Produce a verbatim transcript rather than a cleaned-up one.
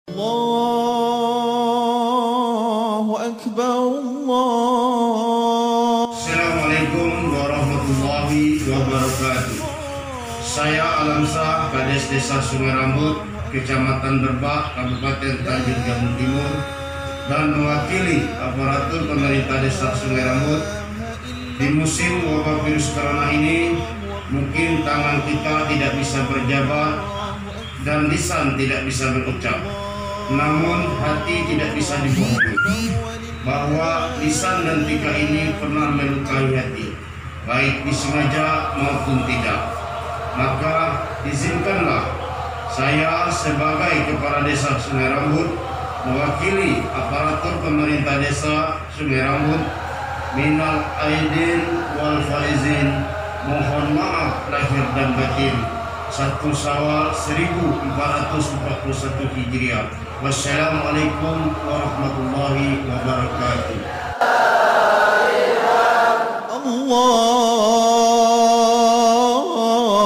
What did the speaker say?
Allahu Akbar, Allah. Assalamualaikum warahmatullahi wabarakatuh. Saya Alamsah, Kades Desa Sungai Rambut, Kecamatan Derbak, Kabupaten Tanjung Jabung Timur, dan mewakili aparatur pemerintah Desa Sungai Rambut. Di musim wabah virus corona ini, mungkin tangan kita tidak bisa berjabat dan lisan tidak bisa berucap. Namun hati tidak bisa dibohongi, bahwa lisan dan tika ini pernah melukai hati, baik disengaja maupun tidak. Maka izinkanlah saya sebagai Kepala Desa Sungai Rambut, mewakili aparatur pemerintah Desa Sungai Rambut, minal aidin wal faizin, mohon maaf lahir dan batin. Satu Syawal seribu empat ratus empat puluh satu Hijriah. Wassalamualaikum warahmatullahi wabarakatuh. Allah